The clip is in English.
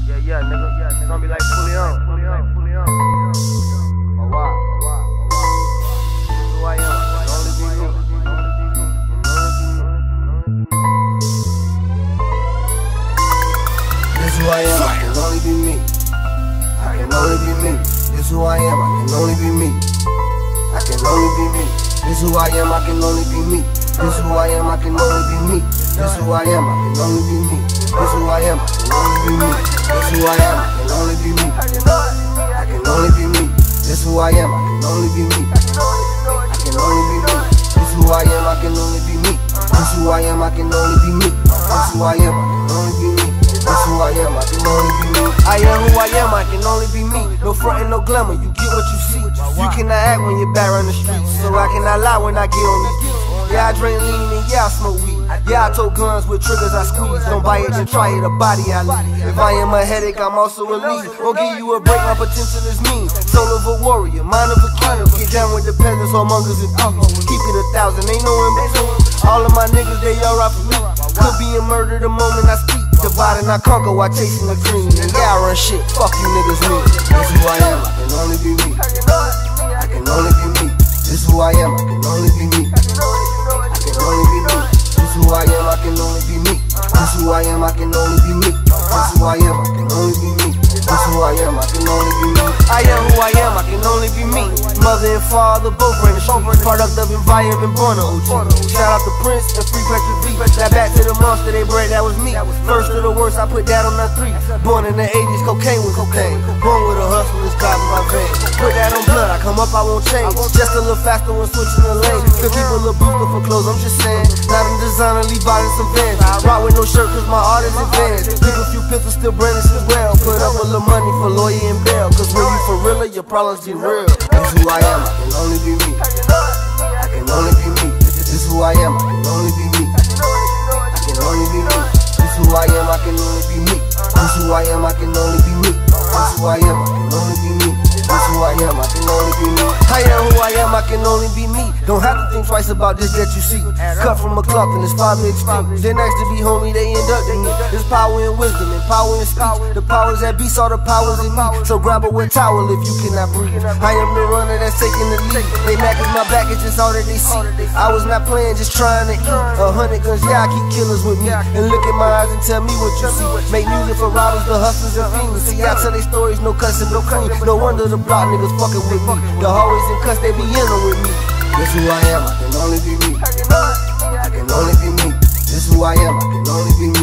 Yeah, nigga. It's gonna be like Puleon. Oh, wow. This is who I am. Can only be me. This is who I am. I can only be me. I can only be me. This is who I am. I can only be me. I can only be me. This is who I am. I can only be me. This is who I am. I can only be me. This is who I am. I can only be me. This is who I am. I can only be me. This is who I am. I can only be me. I can only be me. This is who I am. I can only be me. I can only be me. This is who I am. I can only be me. This is who I am. I can only be me. This is who I am. I can only be me. This is who I am. I can only be me. I am who I am. I can only be me. No front and no glamour. You get what you see. You cannot act when you're bad on the streets, so I cannot lie when I get on these beats. Yeah, I drink lean and yeah, I smoke weed. Yeah, I tote guns with triggers I squeeze. Don't buy it, then try it, a body I leave. If I am a headache, I'm also a lead. Won't give you a break, my potential is mean. Soul of a warrior, mind of a king. Get down with the peasants, whoremongers and thieves. Keep it 1,000, ain't no in between. All of my niggas, they all right for me. Could be a murder the moment I speak. Divide and I conquer while chasing the dream. And yeah, I run shit, fuck you niggas me. This is who I am, I can only be me. I can only be me. This is who I am, I can only be me. I can only be me. This is who I am, I can only be me. This is who I am, I can only be me. This is who I am, I can only be me. This is who I am, I can only be me. I am who I am, I can only be me. Mother and father both ran the street. Product of environment, born a OG. Shout out to Prince and Free Patrick V. That back to the monster they bred, that was me. First to the worst, I put that on the 3. Born in the 80s, cocaine was cocaine. Born with a hustle, it's got in my vein. Put that on blood, I come up, I won't change. Just a little faster when switching the lane. Still people look booster for clothes, I'm just saying. Not in designer, leave out in some vans. Rock with no shirt, cause my art is advanced. Keep a few pistols, still brandished as well. Put up a little money for lawyer and bail. Cause when you for real, your problems get real. This is who I am, I can only be me. I can only be me. This is who I am, I can only be me. I can only be me. This is who I am, I can only be me. This is who I am, I can only be me. This is who I am, I can only be me. This is who I am, I can only be me. I am who I am, I can only be me. Don't have to think twice about this that you see. Cut from a cloth and it's 5 minutes deep. Then next to be homie, they end up in me. There's power in wisdom and power in speech. The powers that be saw the powers in me. So grab a wet towel if you cannot breathe. I am the runner that's taking the lead. They mad cause my back is just all that they see. I was not playing, just trying to eat. 100 guns, yeah, I keep killers with me. And look in my eyes and tell me what you see. Make music for robbers, the hustlers and fiends. See, I tell they stories, no cussing, no cream. No wonder the block niggas fucking with me. The hallways and cuss, they be in them with me. This is who I am, I can only be me. I can only be me. This is who I am, I can only be me.